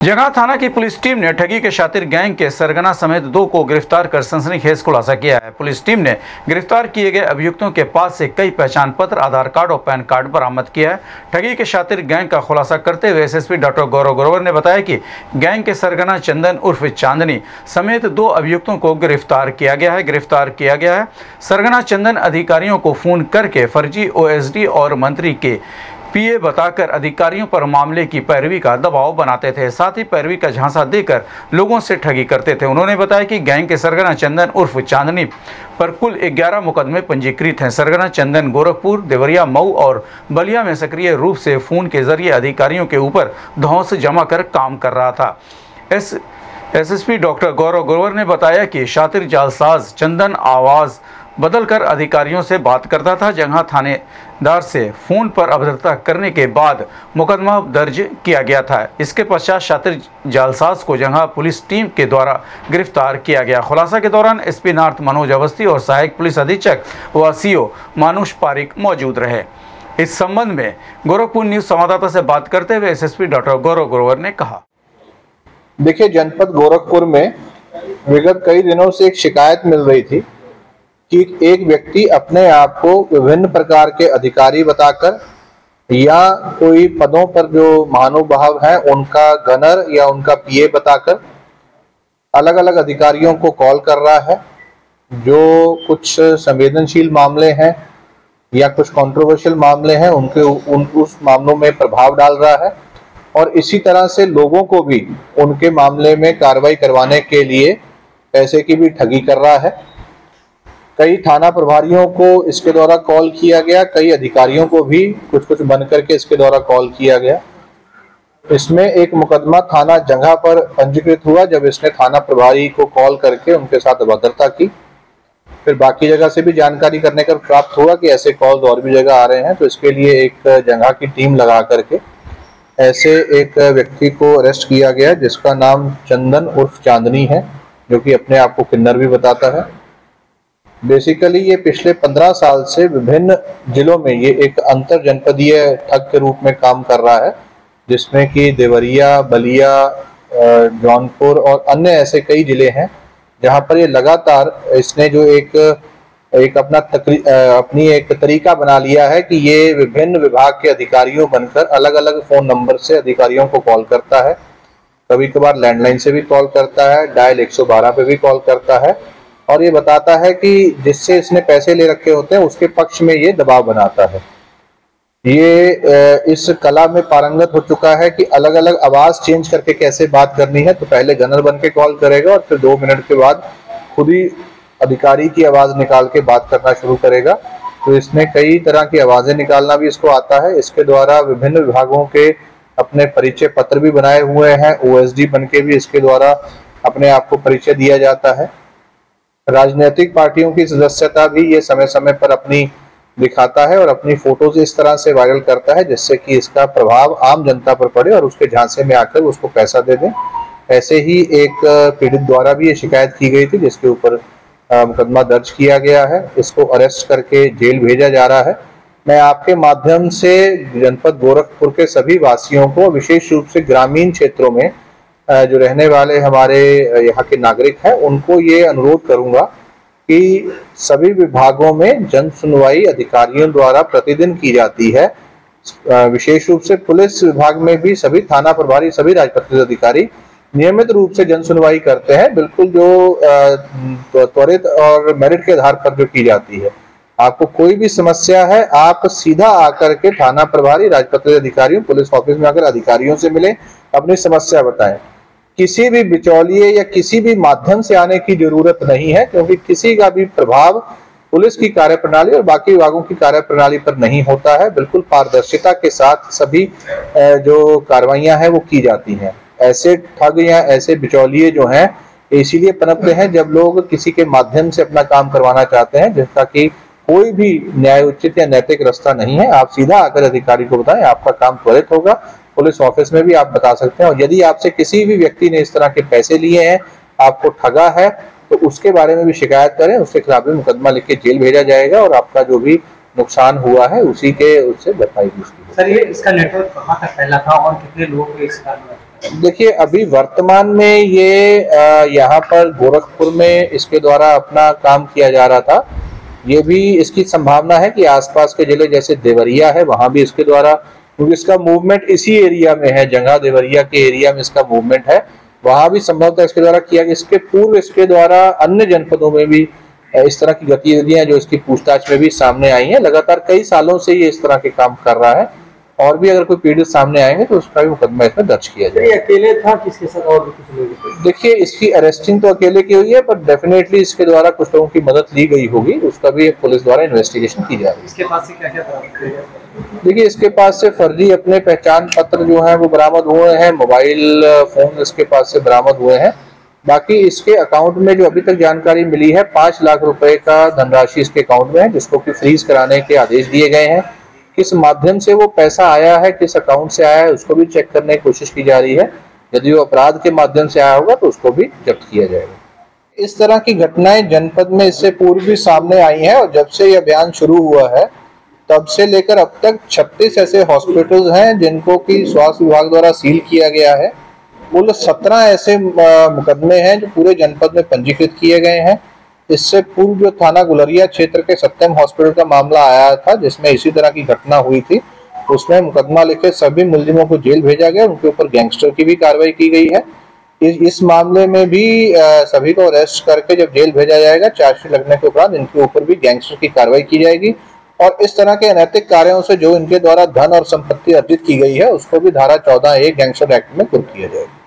जंगा थाना की police team ने ठगी के शातिर गैंग के सरगना समेत 2 को गिरफ्तार कर सनसनीखेज खुलासा किया है। पुलिस टीम ने गिरफ्तार किए गए अभियुक्तों के पास से कई पहचान पत्र, आधार कार्ड और पैन कार्ड बरामद किया है। ठगी के शातिर गैंग का खुलासा करते हुए एसएसपी डॉक्टर गौरव ग्रोवर ने बताया कि गैंग के सरगना चंदन उर्फ चांदनी समेत 2 अभियुक्तों को गिरफ्तार किया गया है। सरगना चंदन अधिकारियों को फोन करके फर्जी ओएसडी और मंत्री के पीए बताकर अधिकारियों पर मामले की पैरवी का दबाव बनाते थे, साथ ही पैरवी का झांसा देकर लोगों से ठगी करते थे। उन्होंने बताया कि गैंग के सरगना चंदन उर्फ चांदनी पर कुल 11 मुकदमे पंजीकृत हैं। सरगना चंदन गोरखपुर, देवरिया, मऊ और बलिया में सक्रिय रूप से फोन के जरिए अधिकारियों के ऊपर धौंस जमा कर काम कर रहा था। एसएसपी डॉक्टर गौरव ग्रोवर ने बताया कि शातिर जालसाज चंदन आवाज बदलकर अधिकारियों से बात करता था। जंगा थानेदार से फोन पर अभद्रता करने के बाद मुकदमा दर्ज किया गया था। इसके पश्चात शातिर जालसाज को जंगा पुलिस टीम के द्वारा गिरफ्तार किया गया। खुलासा के दौरान एसपी नॉर्थ मनोज अवस्थी और सहायक पुलिस अधीक्षक व सीओ मानुष पारिक मौजूद रहे। इस संबंध में गोरखपुर न्यूज संवाददाता से बात करते हुए एसएसपी डॉक्टर गौरव ग्रोवर ने कहा, देखिए, जनपद गोरखपुर में विगत कई दिनों से एक शिकायत मिल रही थी कि एक व्यक्ति अपने आप को विभिन्न प्रकार के अधिकारी बताकर या कोई पदों पर जो महानुभाव हैं उनका गनर या उनका पीए बताकर अलग अलग अधिकारियों को कॉल कर रहा है। जो कुछ संवेदनशील मामले हैं या कुछ कंट्रोवर्शियल मामले हैं उस मामलों में प्रभाव डाल रहा है और इसी तरह से लोगों को भी उनके मामले में कार्रवाई करवाने के लिए पैसे की भी ठगी कर रहा है। कई थाना प्रभारियों को इसके द्वारा कॉल किया गया, कई अधिकारियों को भी कुछ बन करके इसके द्वारा कॉल किया गया। इसमें एक मुकदमा थाना जंगा पर पंजीकृत हुआ जब इसने थाना प्रभारी को कॉल करके उनके साथ अभद्रता की। फिर बाकी जगह से भी जानकारी करने का प्राप्त हुआ कि ऐसे कॉल और भी जगह आ रहे हैं, तो इसके लिए एक जंगा की टीम लगा करके ऐसे एक व्यक्ति को अरेस्ट किया गया जिसका नाम चंदन उर्फ चांदनी है, जो कि अपने आप को किन्नर भी बताता है। बेसिकली ये पिछले 15 साल से विभिन्न जिलों में ये एक अंतर जनपदीय ठग के रूप में काम कर रहा है, जिसमें कि देवरिया, बलिया, जौनपुर और अन्य ऐसे कई जिले हैं जहां पर ये लगातार इसने जो अपनी एक तरीका बना लिया है कि ये विभिन्न विभाग के अधिकारियों बनकर अलग अलग फोन नंबर से अधिकारियों को कॉल करता है। कभी कभार लैंडलाइन से भी कॉल करता है, डायल 112 पे भी कॉल करता है और ये बताता है कि जिससे इसने पैसे ले रखे होते हैं उसके पक्ष में ये दबाव बनाता है। ये इस कला में पारंगत हो चुका है कि अलग अलग आवाज चेंज करके कैसे बात करनी है। तो पहले गनर बन के कॉल करेगा और फिर 2 मिनट के बाद खुद ही अधिकारी की आवाज निकाल के बात करना शुरू करेगा। तो इसने कई तरह की आवाजें निकालना भी इसको आता है। इसके द्वारा विभिन्न विभागों के अपने परिचय पत्र भी बनाए हुए हैं। ओएसडी बन के भी इसके द्वारा अपने आप को परिचय दिया जाता है। राजनीतिक पार्टियों की सदस्यता भी ये समय समय पर अपनी दिखाता है और अपनी फोटोज इस तरह से वायरल करता है जिससे कि इसका प्रभाव आम जनता पर पड़े और उसके झांसे में आकर उसको पैसा दे दें। ऐसे ही एक पीड़ित द्वारा भी ये शिकायत की गई थी जिसके ऊपर मुकदमा दर्ज किया गया है। इसको अरेस्ट करके जेल भेजा जा रहा है। मैं आपके माध्यम से जनपद गोरखपुर के सभी वासियों को, विशेष रूप से ग्रामीण क्षेत्रों में जो रहने वाले हमारे यहाँ के नागरिक हैं, उनको ये अनुरोध करूंगा कि सभी विभागों में जन सुनवाई अधिकारियों द्वारा प्रतिदिन की जाती है। विशेष रूप से पुलिस विभाग में भी सभी थाना प्रभारी, सभी राजपत्रित अधिकारी नियमित रूप से जन सुनवाई करते हैं, बिल्कुल जो त्वरित और मेरिट के आधार पर जो की जाती है। आपको कोई भी समस्या है, आप सीधा आकर के थाना प्रभारी, राजपत्रित अधिकारियों, पुलिस ऑफिस में आकर अधिकारियों से मिले, अपनी समस्या बताएं। किसी भी बिचौलिए या किसी भी माध्यम से आने की जरूरत नहीं है, क्योंकि किसी का भी प्रभाव पुलिस की कार्यप्रणाली और बाकी विभागों की कार्यप्रणाली पर नहीं होता है। बिल्कुल पारदर्शिता के साथ सभी जो कार्रवाइयां हैं वो की जाती हैं। ऐसे ठग या ऐसे बिचौलिए जो हैं इसीलिए पनपते हैं जब लोग किसी के माध्यम से अपना काम करवाना चाहते हैं, जिसका कि कोई भी न्याय उचित या नैतिक रास्ता नहीं है। आप सीधा आकर अधिकारी को बताएं, आपका काम त्वरित होगा। पुलिस ऑफिस में भी आप बता सकते हैं। और यदि आपसे किसी भी व्यक्ति ने इस तरह के पैसे लिए हैं, आपको ठगा है, तो उसके बारे में भी शिकायत करें। उसके खिलाफ भी मुकदमा लिख के जेल भेजा जाएगा और आपका जो भी नुकसान हुआ है उससे भरपाई भी। सर, ये इसका नेटवर्क कहाँ तक फैला था और कितने लोग इस देखिए, अभी वर्तमान में ये यहाँ पर गोरखपुर में इसके द्वारा अपना काम किया जा रहा था। ये भी इसकी संभावना है कि आसपास के जिले जैसे देवरिया है, वहाँ भी इसके द्वारा, क्योंकि इसका मूवमेंट इसी एरिया में है, जंगा देवरिया के एरिया में इसका मूवमेंट है, वहाँ भी संभवतः इसके द्वारा किया गया। इसके पूर्व इसके द्वारा अन्य जनपदों में भी इस तरह की गतिविधियां जो इसकी पूछताछ में भी सामने आई हैं। लगातार कई सालों से ये इस तरह के काम कर रहा है, और भी अगर कोई पीड़ित सामने आएंगे तो उसका भी मुकदमा इसमें दर्ज किया जाएगा। अकेले था, किसके साथ और भी कुछ लोग? देखिए, इसकी अरेस्टिंग तो अकेले की हुई है, पर डेफिनेटली इसके द्वारा कुछ लोगों की मदद ली गई होगी, उसका भी पुलिस द्वारा इन्वेस्टिगेशन की जा रही है। इसके पास से क्या क्या था? देखिए, इसके पास से फर्जी अपने पहचान पत्र जो है वो बरामद हुए हैं, मोबाइल फोन इसके पास से बरामद हुए हैं। बाकी इसके अकाउंट में जो अभी तक जानकारी मिली है, 5 लाख रुपए का धनराशि इसके अकाउंट में है, जिसको कि फ्रीज कराने के आदेश दिए गए हैं। किस माध्यम से वो पैसा आया है, किस अकाउंट से आया है, उसको भी चेक करने की कोशिश की जा रही है। यदि वो अपराध के माध्यम से आया होगा तो उसको भी जब्त किया जाएगा। इस तरह की घटनाएं जनपद में इससे पूर्व भी सामने आई हैं, और जब से ये अभियान शुरू हुआ है तब से लेकर अब तक 36 ऐसे हॉस्पिटल्स हैं जिनको कि स्वास्थ्य विभाग द्वारा सील किया गया है। कुल 17 ऐसे मुकदमे हैं जो पूरे जनपद में पंजीकृत किए गए हैं। इससे पूर्व जो थाना गुलरिया क्षेत्र के सत्यम हॉस्पिटल का मामला आया था, जिसमें इसी तरह की घटना हुई थी, उसमें मुकदमा लिखे सभी मुलजिमों को जेल भेजा गया, उनके ऊपर गैंगस्टर की भी कार्रवाई की गई है। इस मामले में भी सभी को अरेस्ट करके जब जेल भेजा जाएगा, चार्जशीट लगने के उपरांत इनके ऊपर भी गैंगस्टर की कार्रवाई की जाएगी, और इस तरह के अनैतिक कार्यों से जो इनके द्वारा धन और संपत्ति अर्जित की गई है उसको भी धारा 14(1) गैंगस्टर एक्ट में कुर्क किया जाएगा।